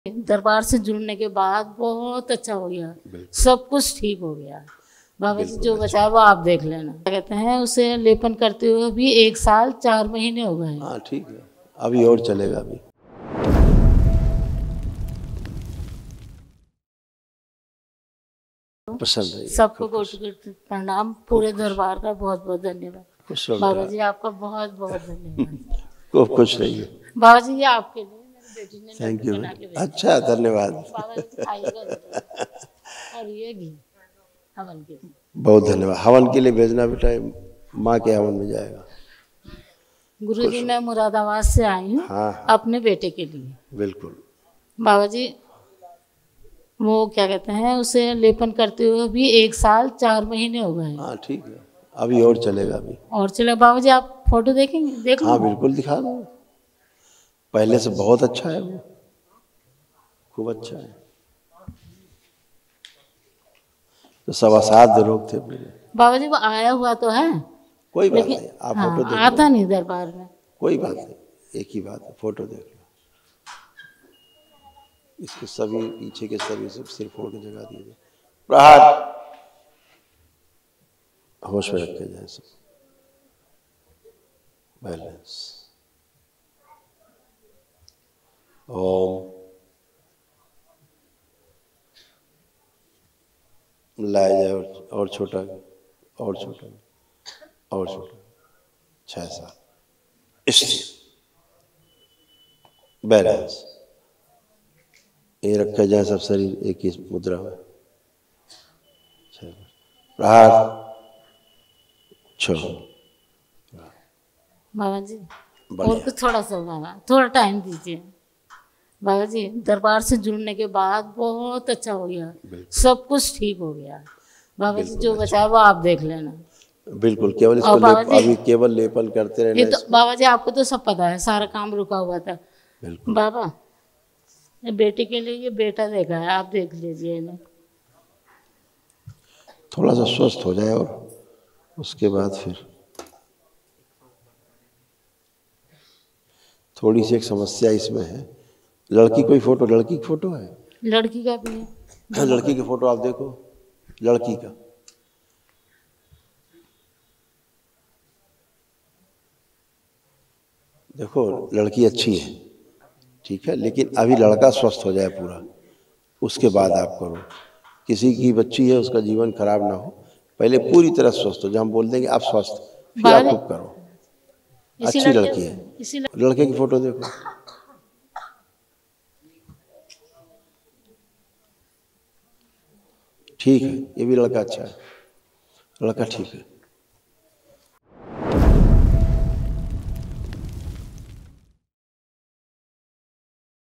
दरबार से जुड़ने के बाद बहुत अच्छा हो गया, सब कुछ ठीक हो गया। बाबा जी जो बचा वो आप देख लेना। कहते हैं उसे लेपन करते हुए भी 1 साल 4 महीने हो गए। हाँ ठीक है, अभी और चलेगा अभी। पसंद है सबको कोटि प्रणाम, पूरे दरबार का बहुत बहुत धन्यवाद। बाबा जी आपका बहुत बहुत धन्यवाद। खूब खुश रहिए बाबा जी ये आपके लिए मेरी बेटी ने थैंक यू। बना के भेजा। अच्छा धन्यवाद। बाबा जी खाइएगा जरूर। और ये घी हवन के लिए बहुत धन्यवाद। हवन के लिए भेजना बेटा, माँ के हवन में जाएगा। गुरुजी मैं मुरादाबाद से आई हूँ। हाँ अपने बेटे के लिए। बिल्कुल। बाबा जी वो क्या कहते हैं उसे लेपन करते हुए भी 1 साल 4 महीने हो गए। हाँ ठीक है, अभी और चलेगा अभी। और चले बाबा जी आप फोटो देखेंगे? देख हाँ बिल्कुल दिखा दो, पहले से बहुत अच्छा है वो, खूब अच्छा है। तो 7.25 लोग थे पूरे। बाबा जी वो आया हुआ तो है, कोई बात लेकिन नहीं, आप हाँ, फोटो देख लो। आता नहीं दरबार में। कोई बात नहीं, एक ही बात है, फोटो देख लो। इसके सभी पीछे के सभी सब सिर फोड़ के जगा दीजिए। प्रहार होश में रखे जाए सब, बैलेंस। ओम लाया जाए और छोटा, और छोटा, और छोटा। 6-7 स्थिर बैलेंस। ये रखा जाए सब शरीर एक ही मुद्रा में। प्रहार छोड़ो। बाबा जी और कुछ थोड़ा सा बाबा थोड़ा टाइम दीजिए। बाबा जी दरबार से जुड़ने के बाद बहुत अच्छा हो गया, सब कुछ ठीक हो गया। बाबा जी जो बचा वो आप देख लेना। बिल्कुल, केवल इसको अभी केवल लेपन करते रहना। ये तो बाबा जी आपको तो सब पता है, सारा काम रुका हुआ था। बिल्कुल बाबा बेटे के लिए ये बेटा देखा है, आप देख लीजिए इन्हें। थोड़ा सा स्वस्थ हो जाए और उसके बाद फिर थोड़ी सी एक समस्या इसमें है। लड़की कोई फोटो, लड़की की फोटो है? लड़की का भी है। लड़की की फोटो आप देखो, लड़की का देखो, लड़की अच्छी है ठीक है, लेकिन अभी लड़का स्वस्थ हो जाए पूरा, उसके बाद आप करो। किसी की बच्ची है उसका जीवन खराब ना हो, पहले पूरी तरह स्वस्थ हो। जब हम बोल देंगे आप स्वस्थ, फिर आप खुद करो। अच्छी लड़की है। लड़के की फोटो देखो, ठीक है, ये भी लड़का अच्छा है, लड़का ठीक है।